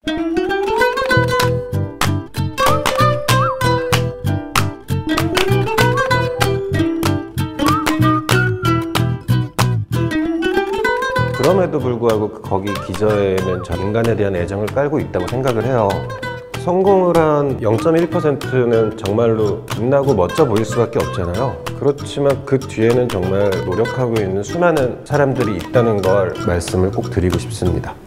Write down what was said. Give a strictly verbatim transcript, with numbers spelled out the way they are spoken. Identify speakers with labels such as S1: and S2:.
S1: 그럼에도 불구하고 거기 기저에는 저 인간에 대한 애정을 깔고 있다고 생각을 해요. 성공을 한 영 점 일 퍼센트는 정말로 빛나고 멋져 보일 수밖에 없잖아요. 그렇지만 그 뒤에는 정말 노력하고 있는 수많은 사람들이 있다는 걸 말씀을 꼭 드리고 싶습니다.